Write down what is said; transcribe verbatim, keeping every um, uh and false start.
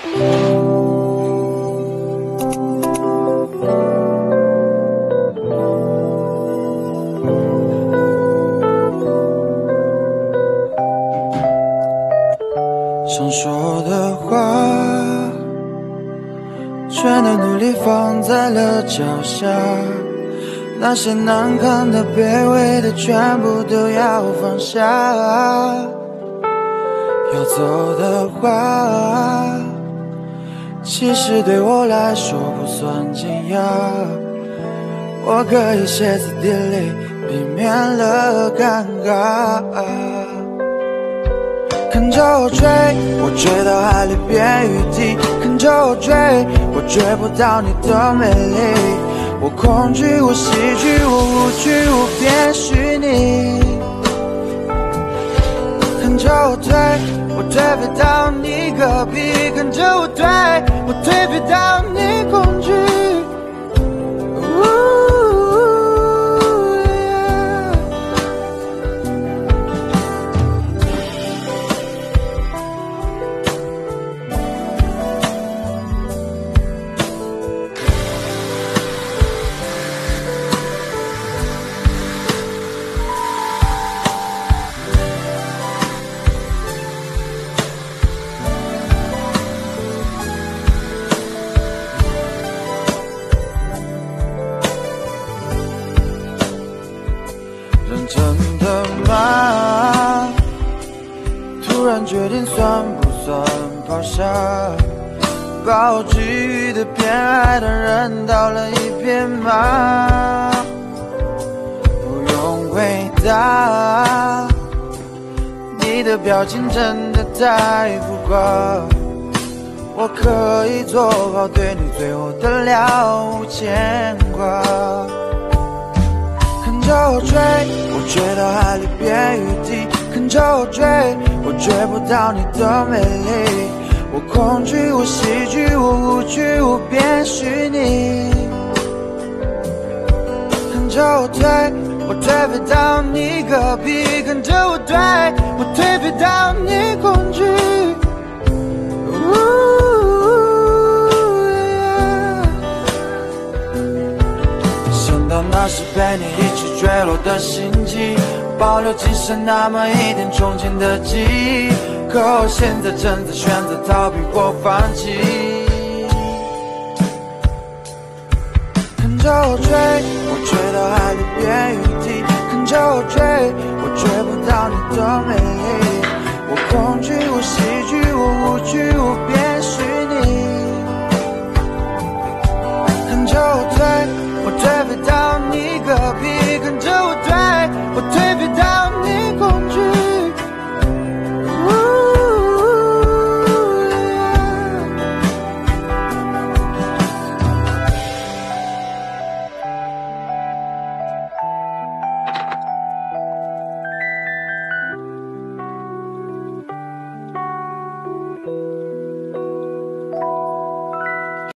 想说的话，全都努力放在了脚下，那些难堪的、卑微的，全部都要放下。要走的话，其实对我来说不算惊讶，我可以歇斯底里，避免了尴尬。看着我追，我追到海里变雨滴，看着我追，我追不到你的美丽。我恐惧，我喜剧，我无惧，我变虚拟。看着我推，我推飞到你隔壁，看着我推，我推飞到你恐惧。认真的吗？突然决定算不算抛下？把我给予的偏爱的人倒了一遍吗？不用回答，你的表情真的太浮夸。我可以做好对你最后的了无牵挂。看着我追，我追到海里变雨滴，看着我追，我追不到你的美丽。我恐惧，我喜剧，我无惧，我变虚拟。看着我推，我推飞到你隔壁，看着我推，我推飞到你恐惧。那是陪你一起坠落的心机，保留仅剩那么一点从前的记忆。可我现在正在选择逃避或放弃。看着我追，我追到海里变雨滴，看着我追，我追不到你的美丽。我恐惧，我喜剧，我无惧，